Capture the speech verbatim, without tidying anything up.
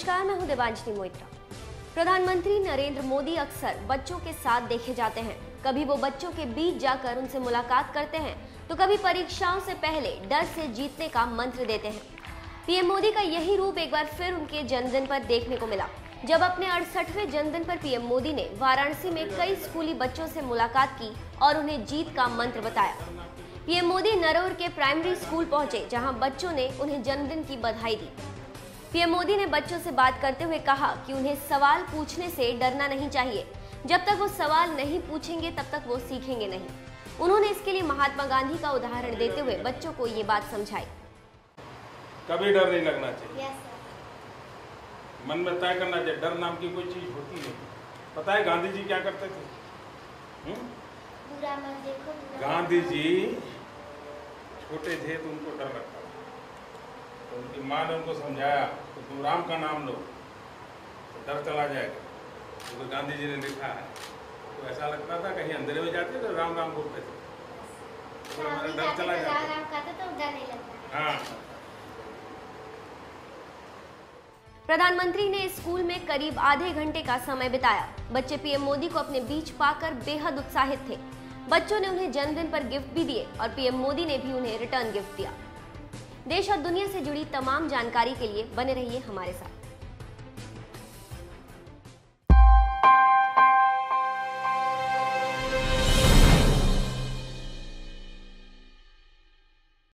नमस्कार, मैं हूं देवांजनी मोइत्रा। प्रधानमंत्री नरेंद्र मोदी अक्सर बच्चों के साथ देखे जाते हैं। कभी वो बच्चों के बीच जाकर उनसे मुलाकात करते हैं, तो कभी परीक्षाओं से पहले डर से जीतने का मंत्र देते हैं। पीएम मोदी का यही रूप एक बार फिर उनके जन्मदिन पर देखने को मिला, जब अपने अड़सठवें जन्मदिन पर पीएम मोदी ने वाराणसी में कई स्कूली बच्चों से मुलाकात की और उन्हें जीत का मंत्र बताया। पीएम मोदी नरौर के प्राइमरी स्कूल पहुंचे, जहां बच्चों ने उन्हें जन्मदिन की बधाई दी। पीएम मोदी ने बच्चों से बात करते हुए कहा कि उन्हें सवाल पूछने से डरना नहीं चाहिए। जब तक वो सवाल नहीं पूछेंगे तब तक वो सीखेंगे नहीं। उन्होंने इसके लिए महात्मा गांधी का उदाहरण देते हुए बच्चों को ये बात समझाई। कभी डर नहीं लगना चाहिए। yes, मन में तय करना चाहिए, डर नाम की कोई चीज होती नहीं। पता है गांधी जी क्या करते थे? बुरा मत देखो। गांधी जी छोटे थे तो उनको डर लगता था, तो उनकी माँ ने उनको समझाया तो तुम राम का नाम लो तो डर चला जाएगा। तो गांधी जी ने लिखा है, तो ऐसा लगता था कहीं अंधेरे में जाते तो राम राम बोलते थे, तो डर चला जाता। हाँ। प्रधानमंत्री ने स्कूल में करीब आधे घंटे का समय बिताया। बच्चे पीएम मोदी को अपने बीच पाकर बेहद उत्साहित थे। बच्चों ने उन्हें जन्मदिन पर गिफ्ट भी दिए और पीएम मोदी ने भी उन्हें रिटर्न गिफ्ट दिया। देश और दुनिया से जुड़ी तमाम जानकारी के लिए बने रहिए हमारे साथ।